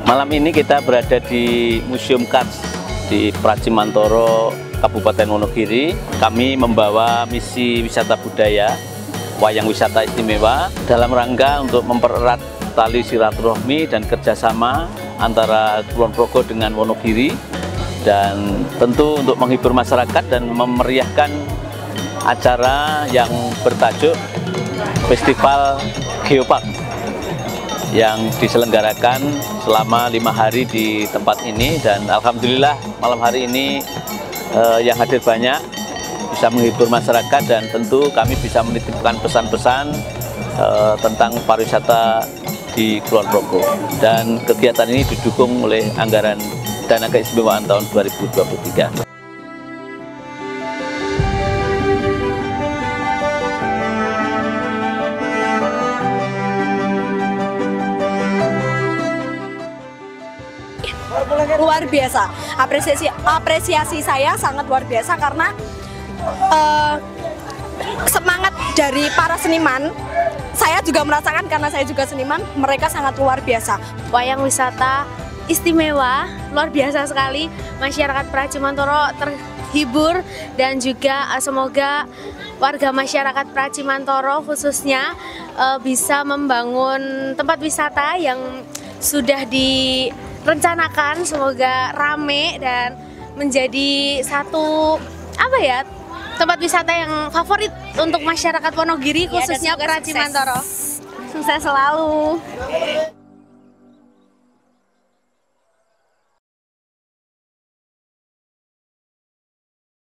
Malam ini kita berada di Museum Kars di Pracimantoro, Kabupaten Wonogiri. Kami membawa misi wisata budaya, wayang wisata istimewa, dalam rangka untuk mempererat tali silaturahmi dan kerjasama antara Kulon Progo dengan Wonogiri, dan tentu untuk menghibur masyarakat dan memeriahkan acara yang bertajuk Festival Geopark yang diselenggarakan selama 5 hari di tempat ini. Dan alhamdulillah malam hari ini yang hadir banyak, bisa menghibur masyarakat, dan tentu kami bisa menitipkan pesan-pesan tentang pariwisata di Kulon Progo. Dan kegiatan ini didukung oleh anggaran dana keistimewaan tahun 2023. Luar biasa, apresiasi saya sangat luar biasa karena semangat dari para seniman, saya juga merasakan karena saya juga seniman, mereka sangat luar biasa. Wayang wisata istimewa, luar biasa sekali, masyarakat Pracimantoro terhibur, dan juga semoga warga masyarakat Pracimantoro khususnya bisa membangun tempat wisata yang sudah direncanakan, semoga rame dan menjadi satu tempat wisata yang favorit untuk masyarakat Wonogiri, khususnya Pracimantoro. Sukses selalu.